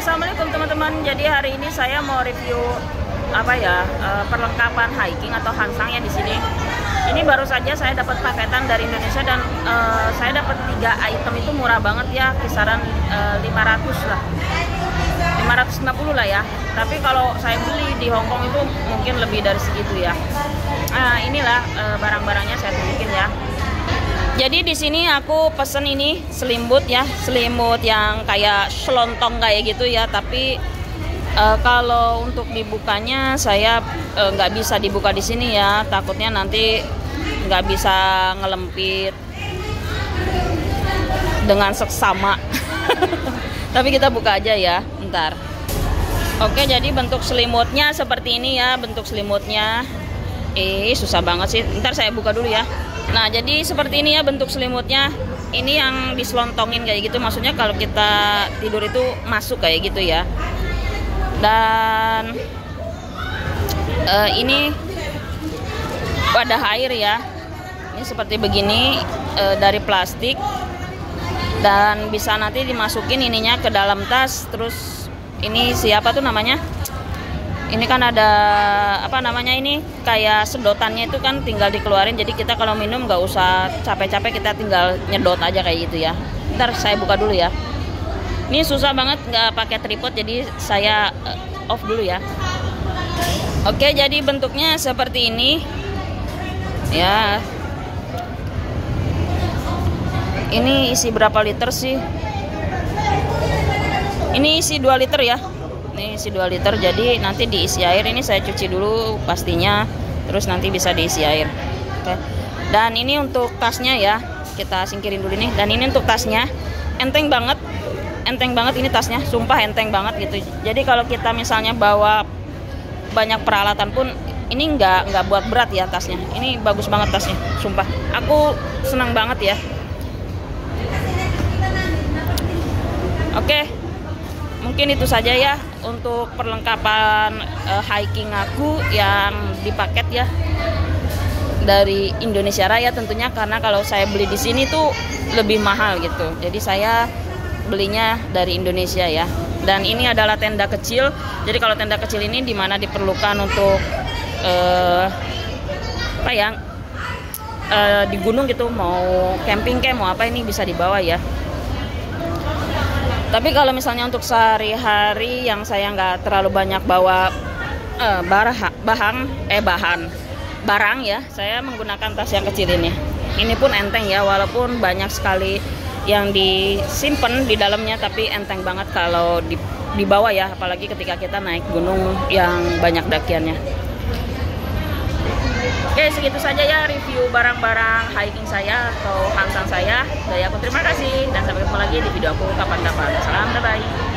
Assalamualaikum teman-teman. Jadi hari ini saya mau review perlengkapan hiking atau hansang ya di sini. Ini baru saja saya dapat paketan dari Indonesia dan saya dapat 3 item itu murah banget ya, kisaran 500 lah. 550 lah ya. Tapi kalau saya beli di Hong Kong itu mungkin lebih dari segitu ya. Nah, inilah barang-barangnya saya tunjukin ya. Jadi di sini aku pesen ini selimut ya, selimut yang kayak selontong kayak gitu ya. Tapi kalau untuk dibukanya saya nggak bisa dibuka di sini ya. Takutnya nanti nggak bisa ngelempit dengan seksama. Tapi kita buka aja ya, bentar. Oke, jadi bentuk selimutnya seperti ini ya, bentuk selimutnya. Susah banget sih. Ntar saya buka dulu ya. Nah, jadi seperti ini ya bentuk selimutnya. Ini yang dislontongin kayak gitu. Maksudnya kalau kita tidur itu masuk kayak gitu ya. Dan ini wadah air ya. Ini seperti begini, dari plastik. Dan bisa nanti dimasukin ininya ke dalam tas. Terus ini siapa tuh namanya? Ini kan ada apa namanya, ini kayak sedotannya itu kan tinggal dikeluarin. Jadi kita kalau minum nggak usah capek-capek, kita tinggal nyedot aja kayak gitu ya. Ntar saya buka dulu ya. Ini susah banget nggak pakai tripod, jadi saya off dulu ya. Oke, jadi bentuknya seperti ini ya. Ini isi berapa liter sih? Ini isi 2 liter ya. Ini isi 2 liter, jadi nanti diisi air. Ini saya cuci dulu pastinya, terus nanti bisa diisi air. Oke. Dan ini untuk tasnya ya, kita singkirin dulu nih. Dan ini untuk tasnya, enteng banget ini tasnya, sumpah enteng banget gitu. Jadi kalau kita misalnya bawa banyak peralatan pun ini nggak buat berat ya tasnya. Ini bagus banget tasnya, sumpah. Aku senang banget ya. Oke. Mungkin itu saja ya untuk perlengkapan hiking aku yang dipaket ya dari Indonesia Raya tentunya, karena kalau saya beli di sini tuh lebih mahal gitu. Jadi saya belinya dari Indonesia ya. Dan ini adalah tenda kecil. Jadi kalau tenda kecil ini dimana diperlukan untuk di gunung gitu, mau camping kayak mau apa, ini bisa dibawa ya. Tapi kalau misalnya untuk sehari-hari yang saya nggak terlalu banyak bawa barang ya, saya menggunakan tas yang kecil ini. Ini pun enteng ya, walaupun banyak sekali yang disimpan di dalamnya, tapi enteng banget kalau dibawa ya, apalagi ketika kita naik gunung yang banyak dakiannya. Oke, segitu saja ya review barang-barang hiking saya atau hansang saya. Dari aku terima kasih dan sampai ketemu lagi di video aku kapan-kapan. Salam, bye-bye.